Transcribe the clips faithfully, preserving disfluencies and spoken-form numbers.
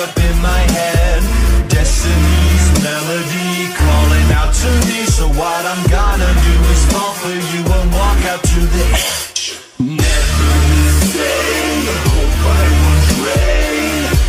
up in my head. Destiny's melody calling out to me. So what I'm gonna do is fall for you and walk out to the edge. Never the same. I hope I won't stray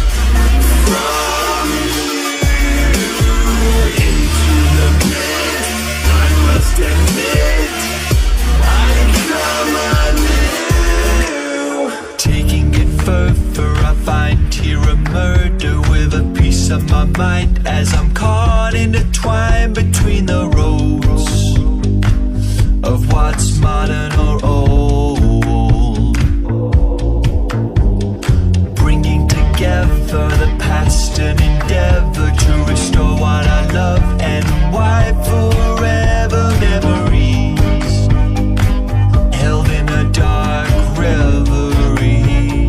from you into the pit. I must admit I come anew. Taking it further, I find here a murder with a piece of my mind as I'm caught intertwined between the roads of what's modern or old, bringing together the past and endeavor to restore what I love and wipe forever memories held in a dark reverie.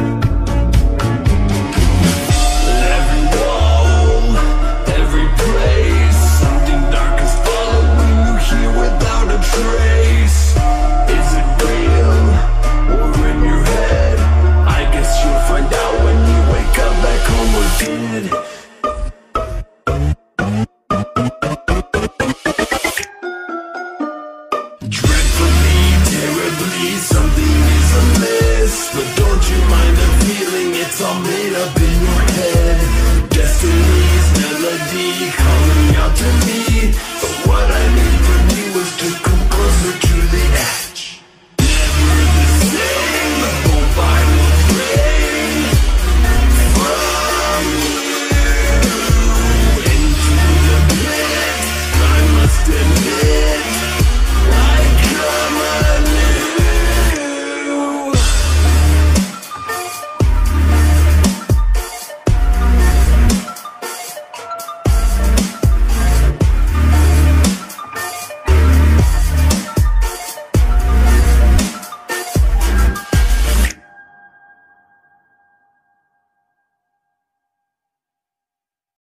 Every wall, every place, something dark is following you here without a trace. Is it real or in your head? I guess you'll find out when you wake up back home again.